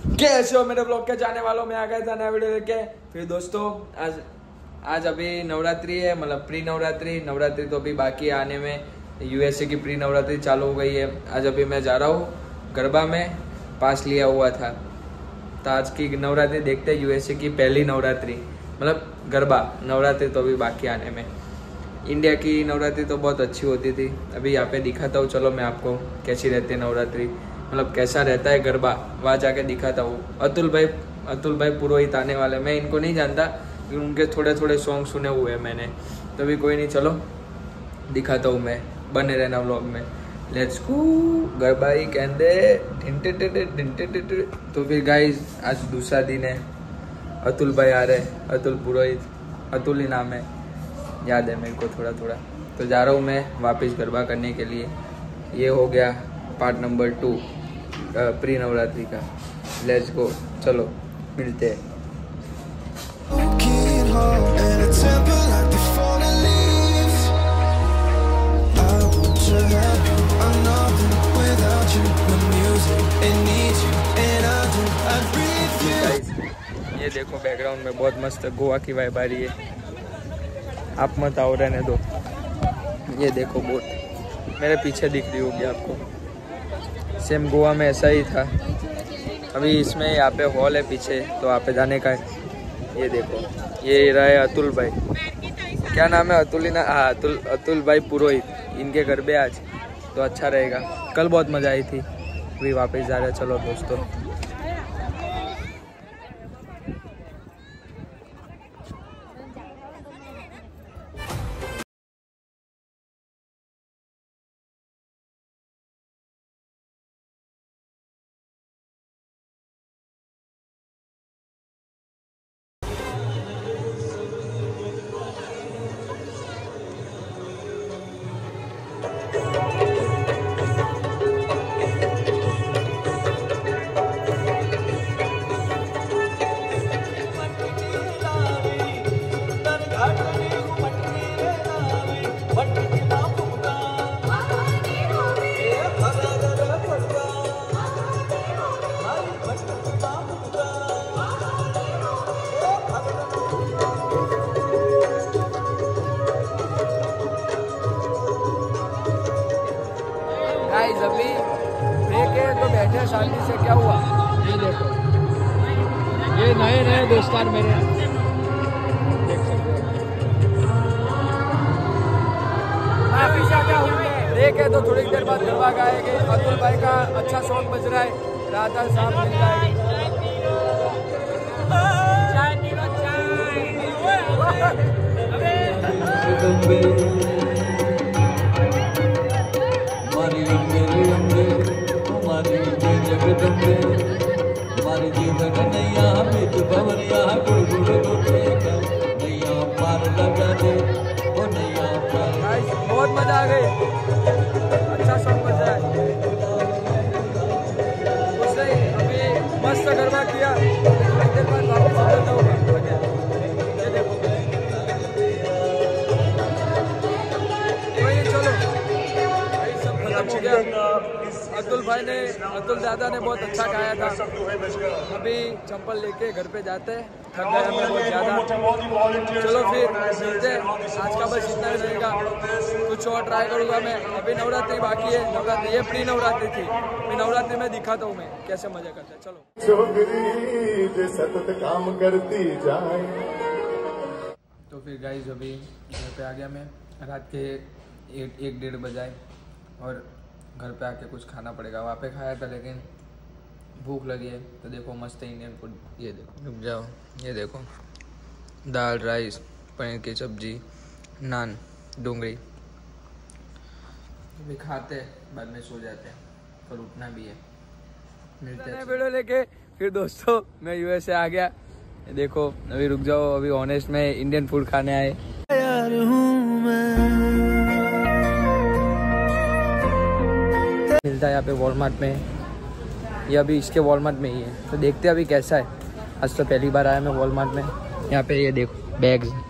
कैसे हो मेरे ब्लॉग के जाने वालों में आ गया था नया वीडियो लेके। फिर दोस्तों आज अभी नवरात्रि है, मतलब प्री नवरात्रि तो अभी बाकी है आने में। यूएसए की प्री नवरात्रि चालू हो गई है। आज अभी मैं जा रहा हूँ गरबा में, पास लिया हुआ था। तो आज की नवरात्रि देखते हैं, यूएसए की पहली नवरात्रि मतलब गरबा। नवरात्रि तो अभी बाकी आने में। इंडिया की नवरात्रि तो बहुत अच्छी होती थी। अभी यहाँ पे दिखाता हूँ, चलो मैं आपको कैसी रहती है नवरात्रि, मतलब कैसा रहता है गरबा, वहाँ जाके दिखाता हूँ। अतुल भाई पुरोहित आने वाले। मैं इनको नहीं जानता, लेकिन उनके थोड़े थोड़े सॉन्ग सुने हुए हैं मैंने। तो अभी कोई नहीं, चलो दिखाता हूँ मैं, बने रहना व्लॉग में। लेट्स गो गरबा ही कहते। तो फिर गाइस आज दूसरा दिन है। अतुल भाई आ रहे हैं, अतुल पुरोहित, अतुल ही नाम है, याद है मेरे को थोड़ा थोड़ा। तो जा रहा हूँ मैं वापस गरबा करने के लिए। ये हो गया पार्ट नंबर 2 प्री नवरात्रि का। लेट्स गो, चलो मिलते हैं। ये देखो बैकग्राउंड में बहुत मस्त गोवा की वाइब आ रही है। आप मत आओ, रहने दो। ये देखो बोट मेरे पीछे दिख रही होगी आपको। सेम गोवा में ऐसा ही था। अभी इसमें यहाँ पे हॉल है पीछे, तो वहाँ पे जाने का है। ये देखो, ये रहा है अतुल भाई। क्या नाम है? अतुल ही ना? हाँ, अतुल भाई पुरोहित। इनके घर पे आज तो अच्छा रहेगा। कल बहुत मज़ा आई थी। अभी वापस जा रहे हैं, चलो दोस्तों। गाइस अभी देखे तो बैठे शांति से। क्या हुआ? ये देखो, ये नए दोस्तार मेरे देख सकते हो। देखे तो थोड़ी देर बाद गरबा गाएंगे। अतुल भाई का अच्छा सॉन्ग बज रहा है, राधा साहब मिल रहा है। बहुत मजा आ गई, अच्छा सॉन्ग बज रहा है। उससे अभी मस्त गरबा किया, थोड़ी देर बाद वापस जाता होगा। ये देखो, चलो भाई सब खत्म हो गया। अतुल दादा ने बहुत अच्छा गाया था। अभी चप्पल लेके घर पे जाते हैं, थक गया मैं बहुत ज़्यादा। चलो फिर मिलते हैं। आज का बस इतना ही रहेगा, कुछ और ट्राई करूँगा मैं। अभी नवरात्रि बाकी है। नवरात्रि ये प्री नवरात्रि थी। प्री नवरात्रि में दिखाता हूँ मैं कैसे मजा करते हैं। चलो सतत काम करती जाए। तो फिर गाइस अभी घर पे आ गया मैं। रात के 1-1:30 बजाए और घर पे आके कुछ खाना पड़ेगा। वहाँ पे खाया था, लेकिन भूख लगी है। तो देखो मस्त इंडियन फूड। ये देखो, रुक जाओ, ये देखो दाल, राइस, पनीर की सब्जी, नान, डूंगरी। अभी खाते बाद में सो जाते हैं, कल उठना भी है। मिलते हैं वीडियो लेके। फिर दोस्तों मैं यूएसए आ गया। देखो अभी रुक जाओ, अभी ऑनेस्ट में इंडियन फूड खाने आए। मिलता है यहाँ पे वॉलमार्ट में। ये अभी इसके वॉलमार्ट में ही है, तो देखते हैं अभी कैसा है। आज तो पहली बार आया मैं वॉलमार्ट में। यहाँ पे ये देखो बैग्स